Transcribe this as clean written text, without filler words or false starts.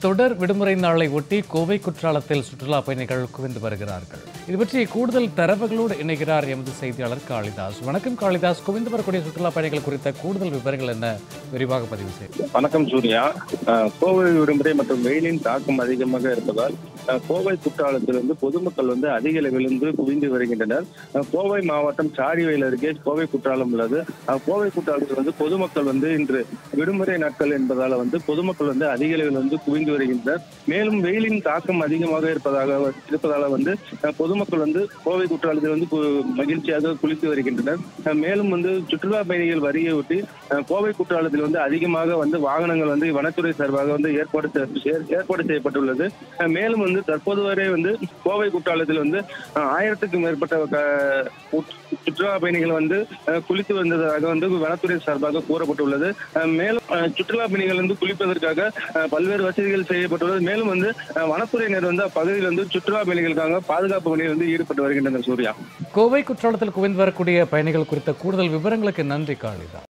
தொடர் விடுமுறை நாளை ஒட்டி கோவை குற்றாலத்தில் சுற்றுலா பயணிகள் குவிந்து வருகிறார்கள். இது பற்றி கூடுதல் தரவுகளோடு இணைகிறார் எமது செய்தியாளர் காளிதாஸ். வணக்கம் காளிதாஸ், குவிந்து வரக்கூடிய சுற்றுலா பயணிகள் குறித்த கூடுதல் விவரங்கள் என்ன, விரிவாக பதிவு செய்யும். வணக்கம் சூர்யா. கோவை விடுமுறை மற்றும் வெயிலின் தாக்கம் அதிகமாக இருப்பதால் கோவை குற்றாலத்திலிருந்து பொதுமக்கள் அதிக அளவில் குவிந்து வருகின்றனர். கோவை மாவட்டம் சாடிவயல் அருகே கோவை குற்றாலம் உள்ளது. கோவை குற்றாலத்தில் பொதுமக்கள் இன்று விடுமுறை நாட்கள் என்பதால் பொதுமக்கள் அதிக அளவில் குவிந்து வருகின்றனர். மேலும் வெயிலின் தாக்கம் அதிகமாக இருப்பதால பொதுமக்கள் கோவை குற்றாலத்தில் மகிழ்ச்சியாக குளித்து வருகின்றனர். மேலும் சுற்றுலா பயணிகள் வருகையொட்டி கோவை குற்றாலத்தில் அதிகமாக வாகனங்கள் வனத்துறை சார்பாக ஏற்பாடு செய்யப்பட்டுள்ளது. மேலும் தற்போது வரை கோவை குற்றாலத்தில் 1000க்கும் மேற்பட்ட சுற்றுலா பயணிகள் குளித்து வந்ததாக வனத்துறை சார்பாக கூறப்பட்டுள்ளது. மேலும் சுற்றுலா பயணிகள் குளிப்பதற்காக பல்வேறு வசதிகள் செய்யப்பட்டுள்ளது. மேலும் வனத்துறையினர் அப்பகுதியில் சுற்றுலா பயணிகளுக்காக பாதுகாப்பு பணியில் ஈடுபட்டு வருகின்றனர். சூர்யா, கோவை குற்றாலத்தில் குவிந்து வரக்கூடிய பயணிகள் குறித்த கூடுதல் விவரங்களுக்கு நன்றி காளிதாஸ்.